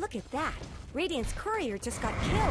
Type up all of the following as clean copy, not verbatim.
Look at that! Radiant's courier just got killed!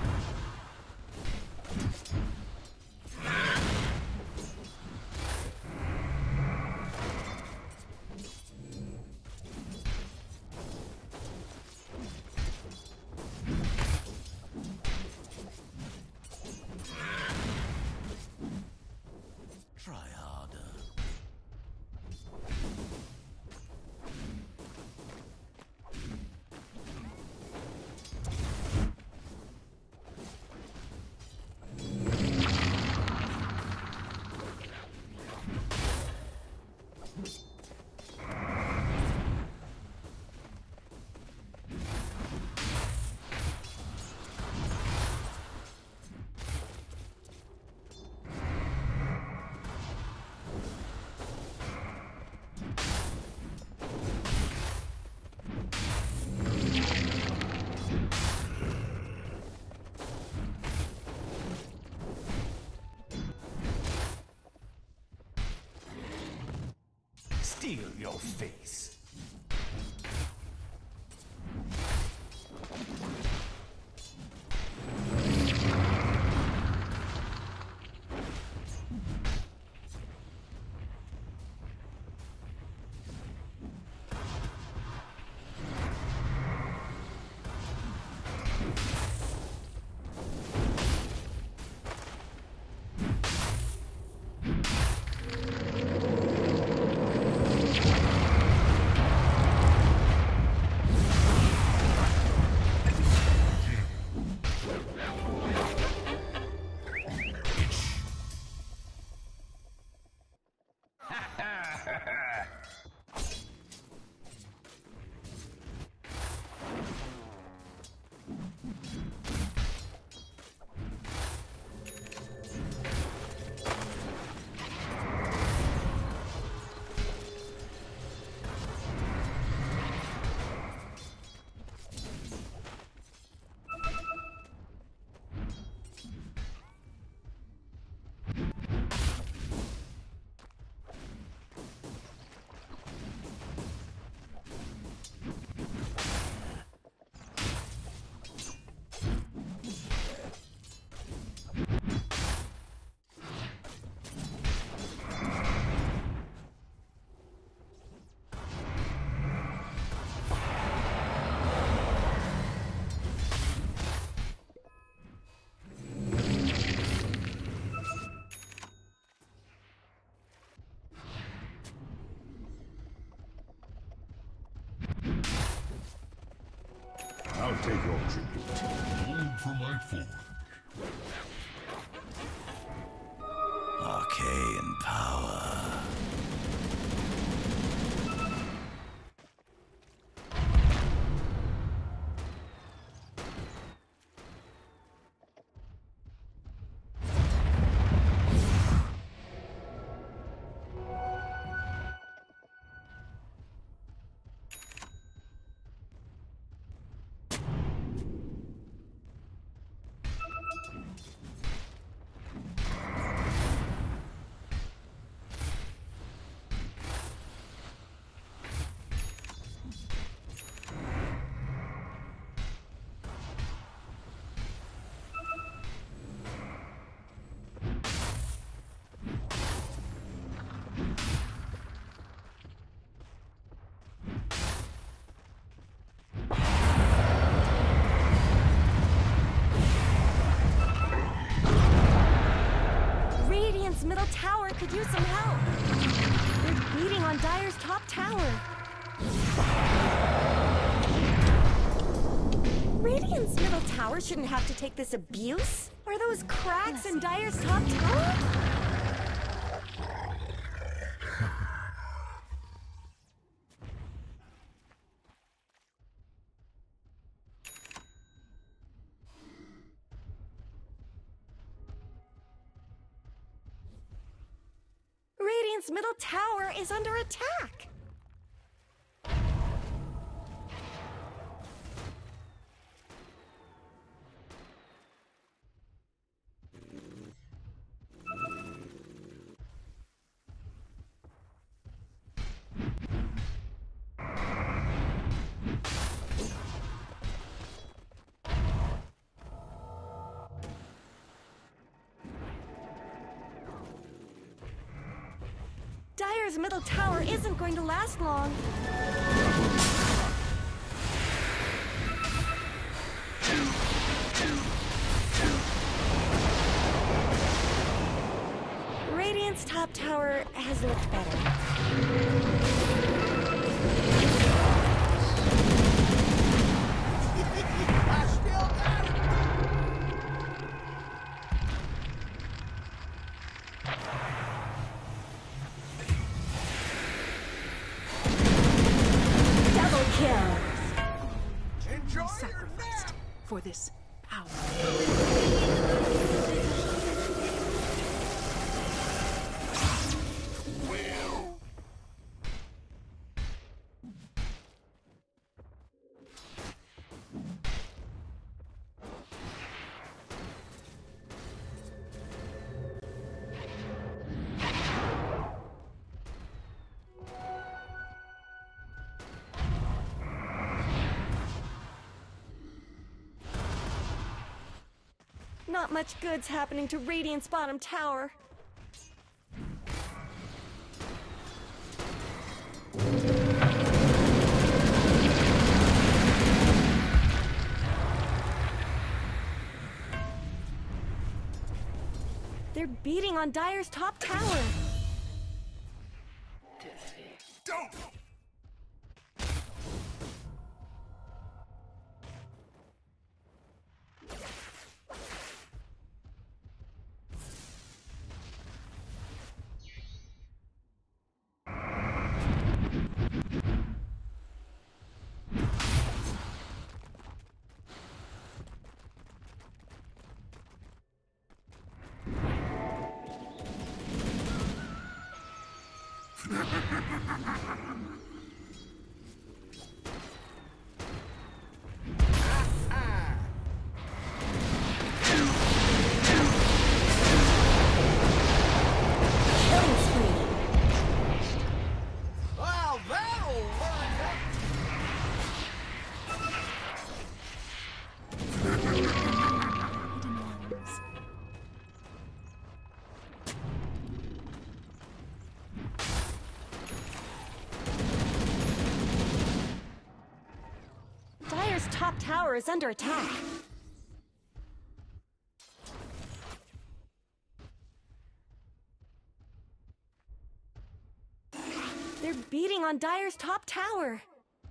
Steal your face. I'll take your tribute. Home for my forge. Arcane power. Radiant's middle tower could use some help. They're beating on Dire's top tower. Radiant's middle tower shouldn't have to take this abuse. Are those cracks in Dire's top tower? Radiant's middle tower is under attack. Dire's middle tower isn't going to last long. Radiant's top tower has looked better. Sacrificed for this power. Not much good's happening to Radiant's bottom tower. They're beating on Dire's top tower. Don't! Dire's top tower is under attack. They're beating on Dire's top tower.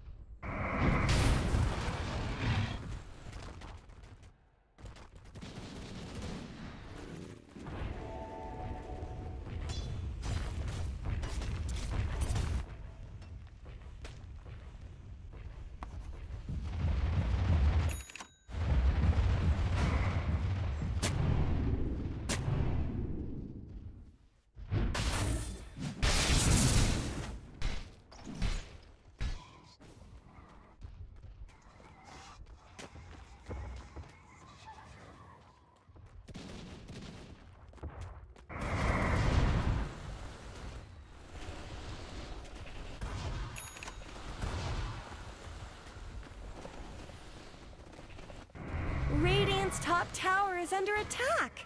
Radiant's top tower is under attack.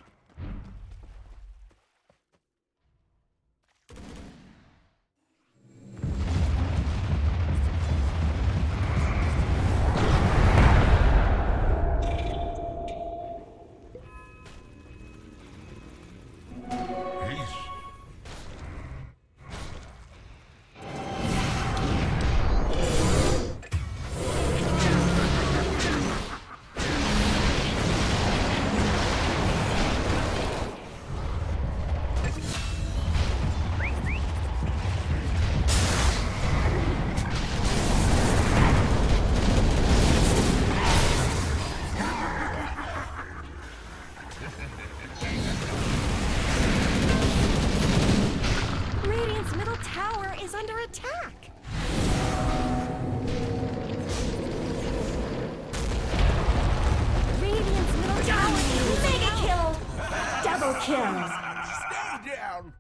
Radiant's middle tower is under attack. Radiant's middle tower, mega kill, double kill. Stay down!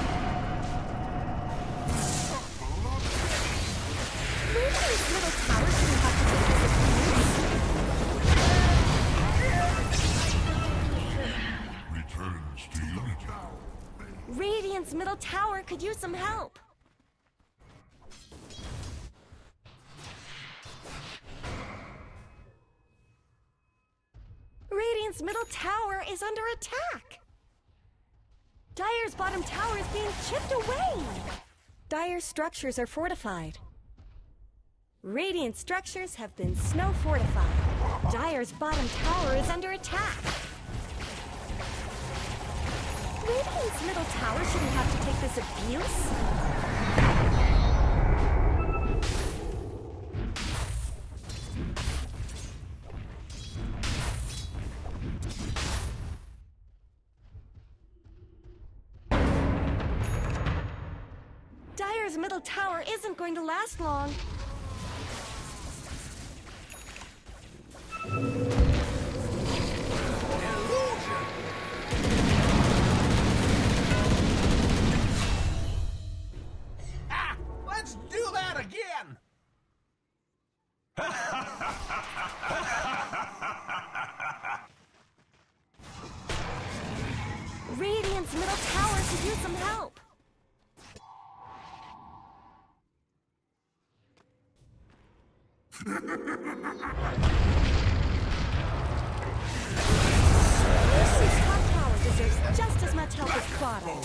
Radiant's middle tower could use some help. Radiant's middle tower is under attack. Dire's bottom tower is being chipped away. Dire's structures are fortified. Radiant structures have been snow fortified. Dire's bottom tower is under attack. Radiant's middle tower shouldn't have to take this abuse. Dire's middle tower isn't going to last long. Let's do that again! Radiant's middle tower could use some help. This top tower deserves just as much help as bottom.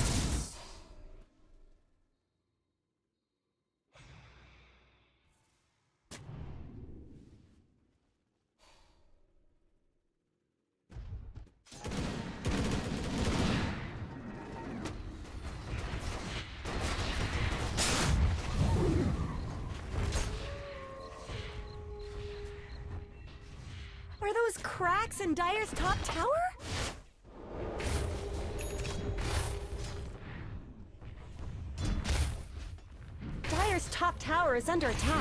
Are those cracks in Dire's top tower? Dire's top tower is under attack.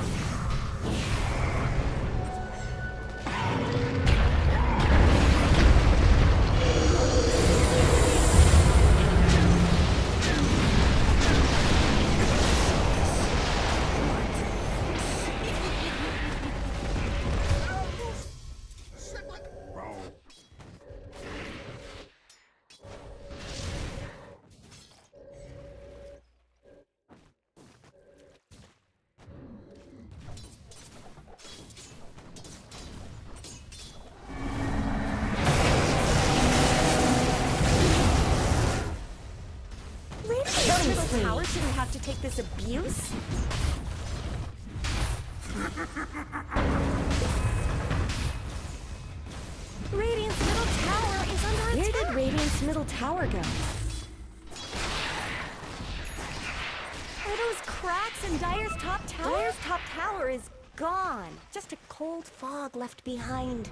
Radiant's middle tower shouldn't have to take this abuse. Radiant's middle tower is under attack. Where did Radiant's middle tower go? Are those cracks in Dire's top tower? Dire's top tower is gone. Just a cold fog left behind.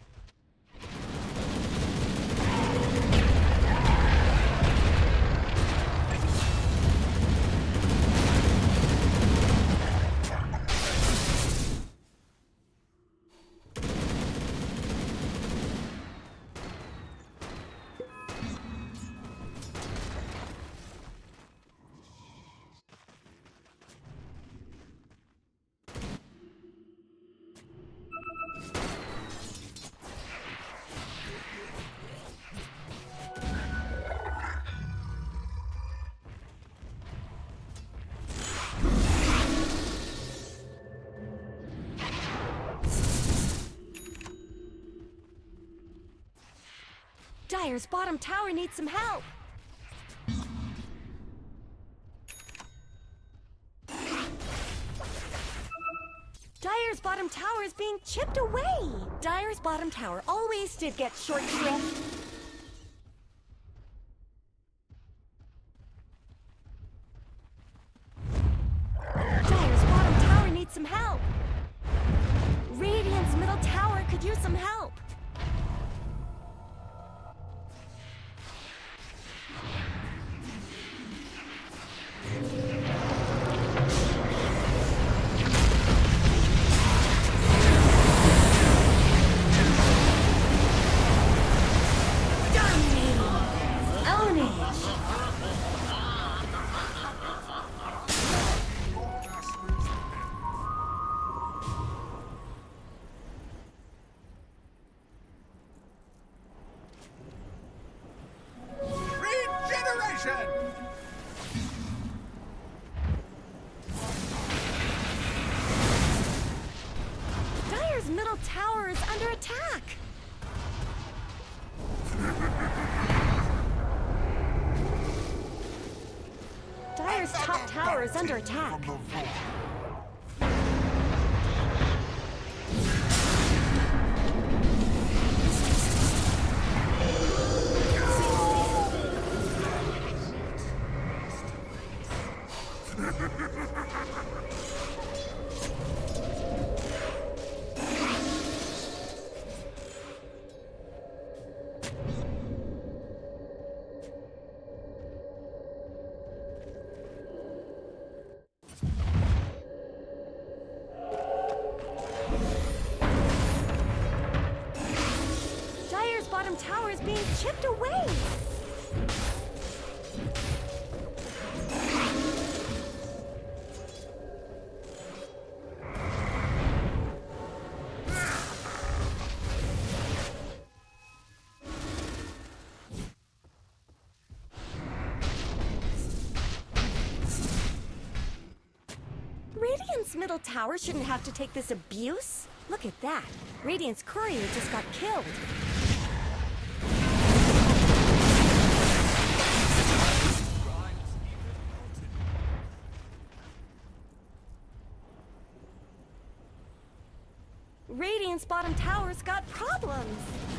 Dire's bottom tower needs some help. Dire's bottom tower is being chipped away. Dire's bottom tower always did get short shrift. Dire's bottom tower needs some help. Radiant's middle tower could use some help. Dire's top tower is under attack. Dire's bottom tower is being chipped away. Radiant's middle tower shouldn't have to take this abuse. Look at that. Radiant's courier just got killed. Radiant's bottom tower's got problems.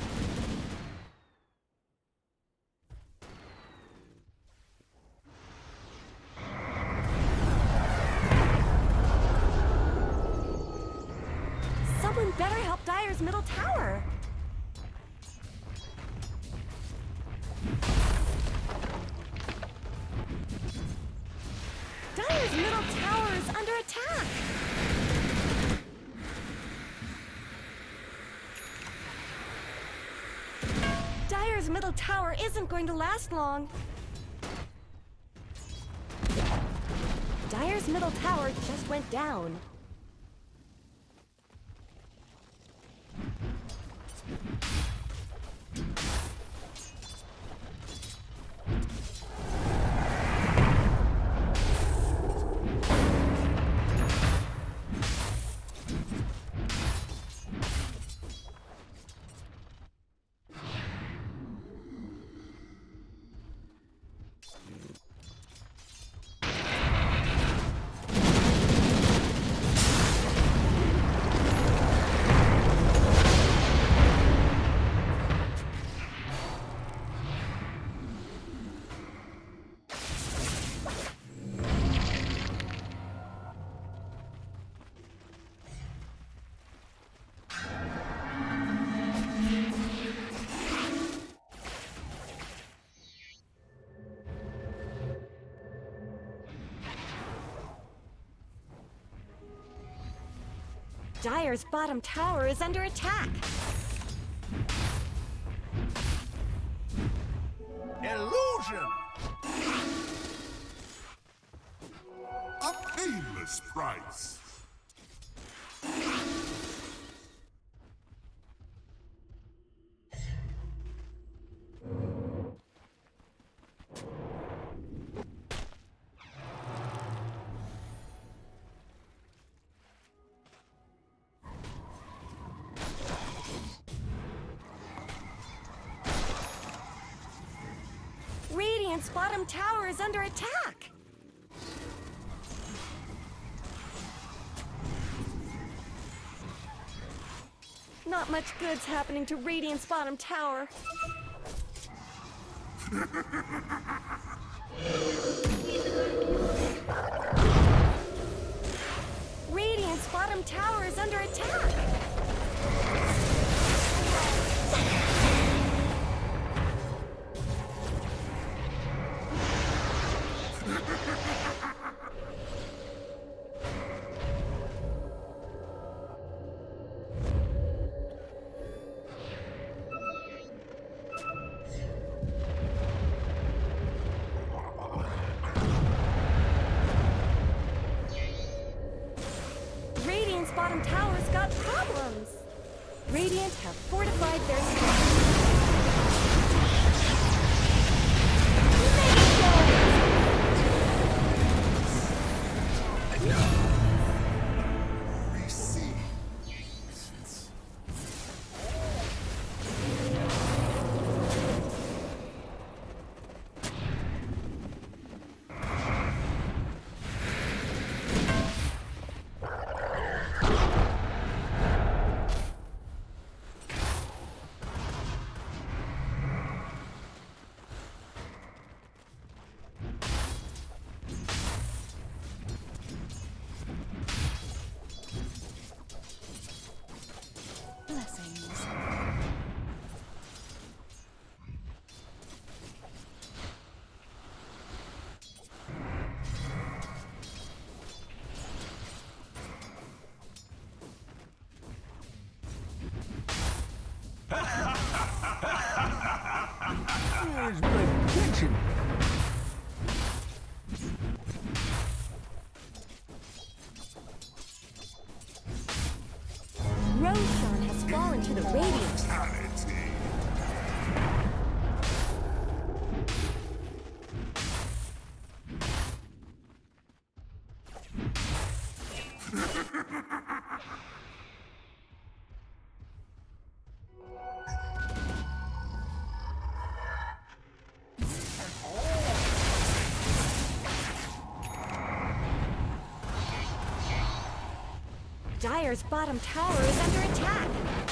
Someone better help Dire's middle tower. Dire's middle tower is under attack. Dire's middle tower isn't going to last long. Dire's middle tower just went down. Dire's bottom tower is under attack. Illusion! A painless price. Radiant's bottom tower is under attack. Not much good's happening to Radiant's bottom tower. Radiant's bottom tower is under attack. Radiant's bottom tower's got problems. Radiant have fortified their structure. Where's my kitchen? Roshan has fallen to the Radiant. Dire's bottom tower is under attack.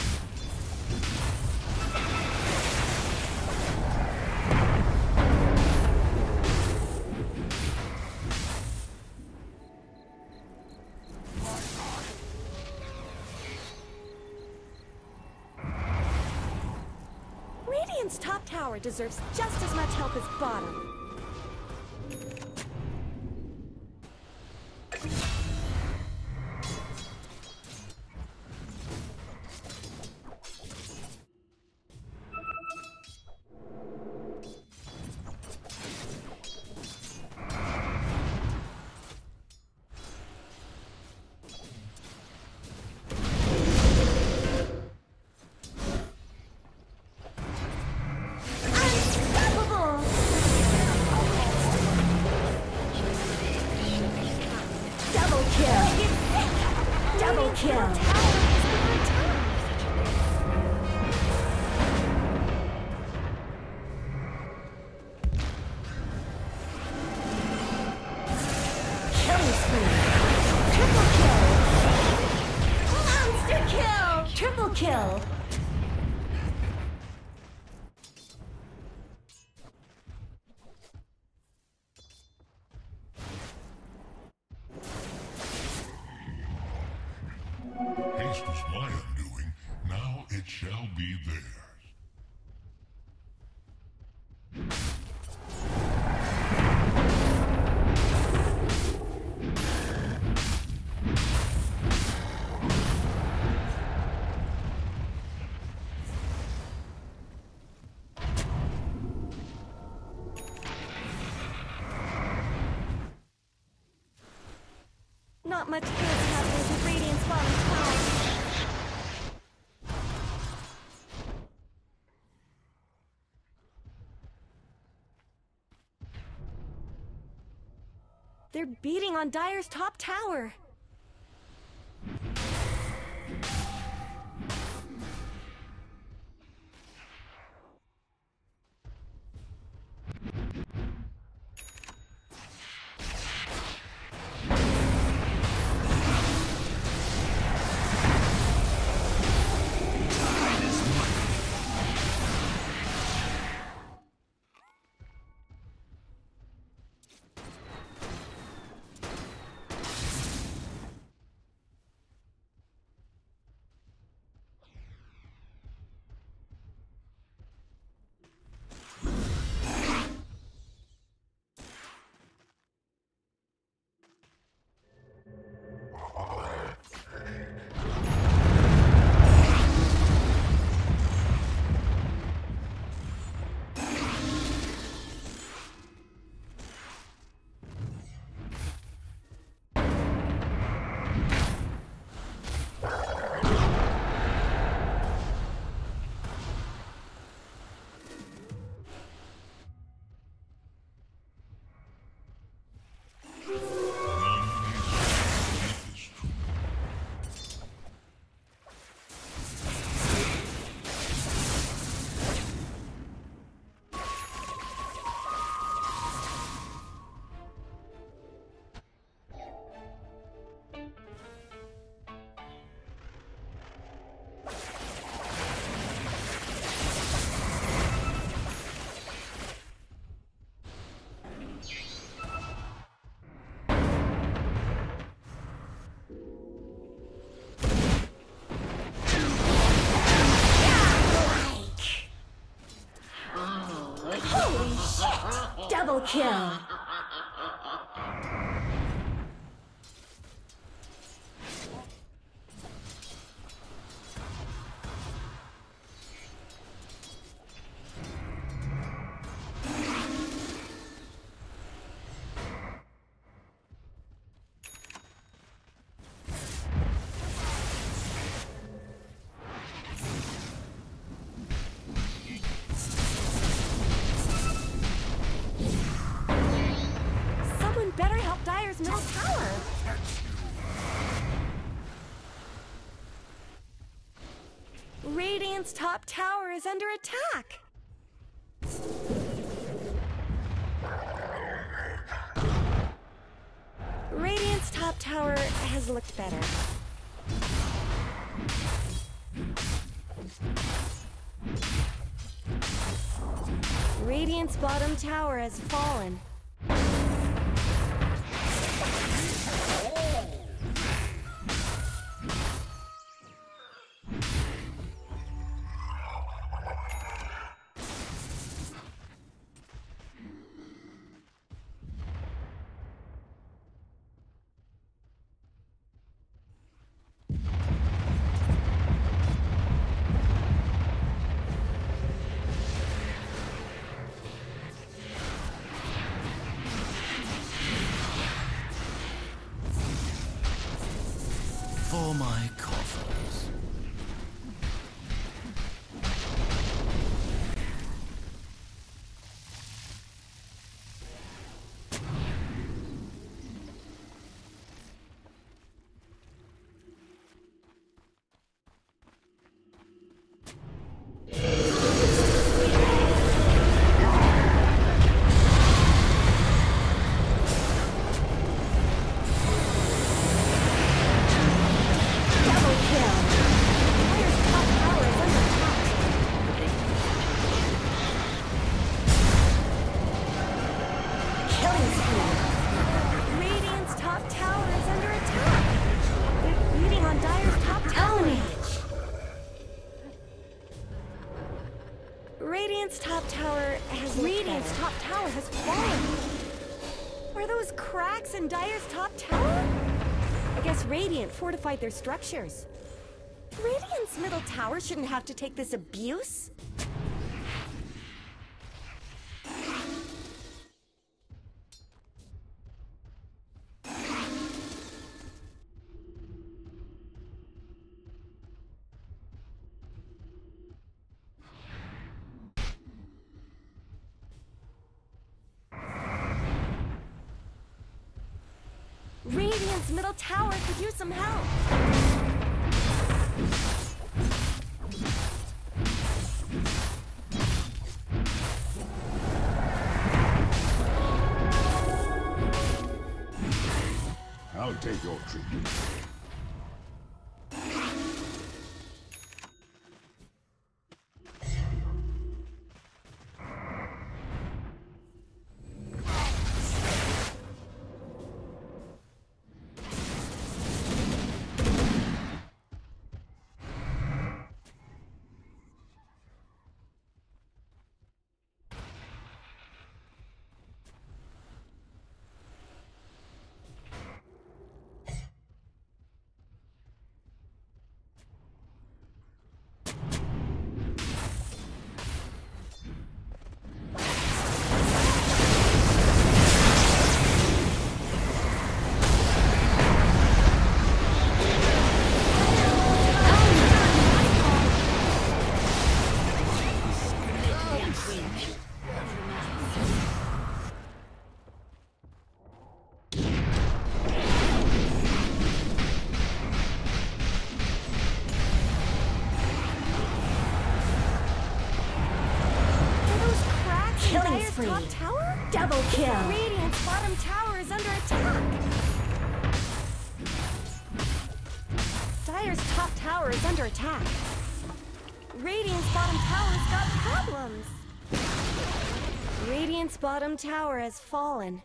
Radiant's top tower deserves just as much help as bottom. Double kill. Killing spree. Triple kill. Monster kill. Triple kill. Haste was my undoing, now it shall be theirs. Not much good's happening to Radiant's bottom tower. They're beating on Dire's top tower. Holy shit! Double kill! help Dire's middle tower. Radiant's top tower is under attack. Radiant's top tower has looked better. Radiant's bottom tower has fallen. For my coffers. Radiant's top tower has fallen. Are those cracks in Dire's top tower? I guess Radiant fortified their structures. Radiant's middle tower shouldn't have to take this abuse. Radiant's middle tower could use some help. I'll take your treatment. Top tower? Double kill! Radiant's bottom tower is under attack! Dire's top tower is under attack. Radiant's bottom tower's got problems. Radiant's bottom tower has fallen.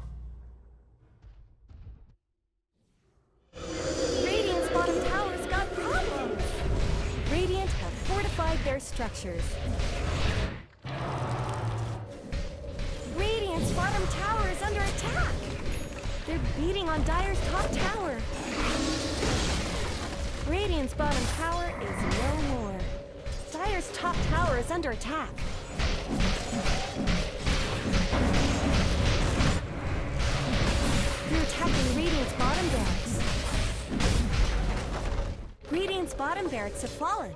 Radiant's bottom tower's got problems. Radiant have fortified their structures. Radiant's bottom tower is under attack! They're beating on Dire's top tower. Radiant's bottom tower is no more. Dire's top tower is under attack. They're attacking Radiant's bottom barracks. Radiant's bottom barracks have fallen.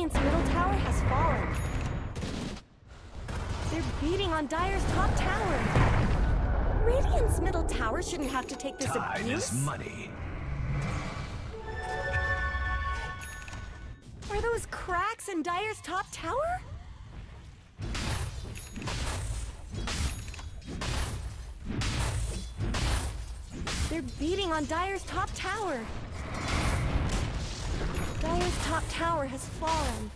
Radiant's middle tower has fallen. They're beating on Dire's top tower. Radiant's middle tower shouldn't have to take this Time abuse. is money. Are those cracks in Dire's top tower? They're beating on Dire's top tower. Dire's top tower has fallen.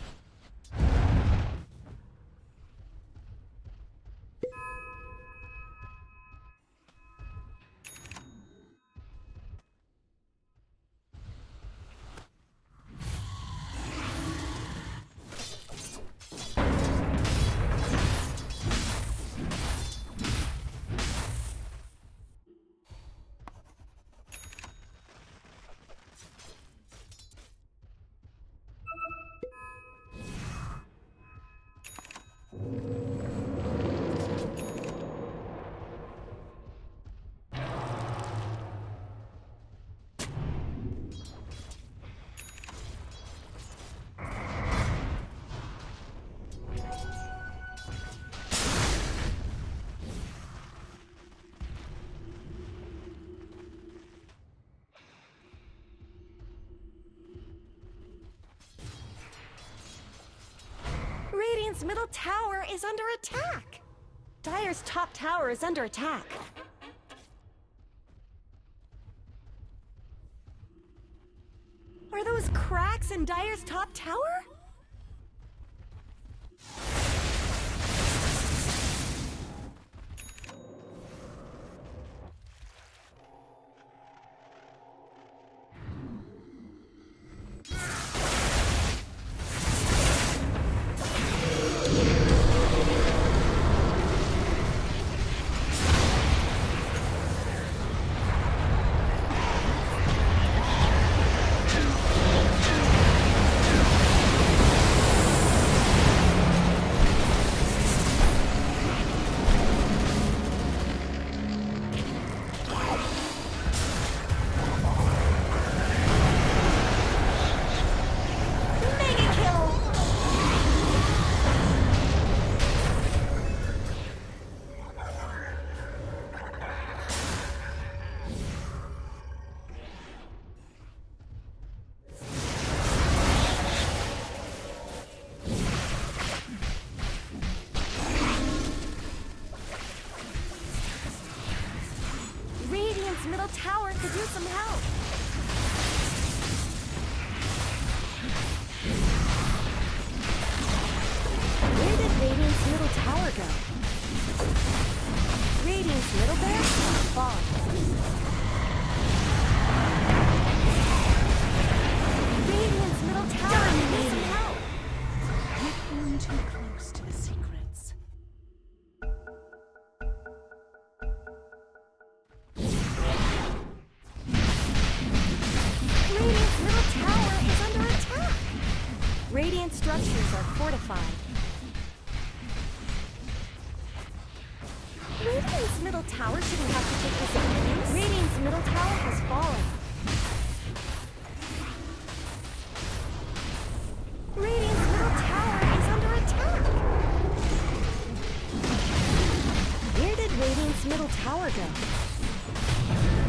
Radiant's middle tower is under attack. Dire's top tower is under attack. Are those cracks in Dire's top tower? Middle tower could use some help. Where did Radiant's middle tower go? Radiant's middle bear fall. Radiant's middle tower needs some help. You've been too close to the secrets. Radiant's middle tower is under attack. Radiant structures are fortified. Radiant's middle tower shouldn't have to take this abuse. Radiant's middle tower has fallen. Radiant's middle tower is under attack. Where did Radiant's middle tower go?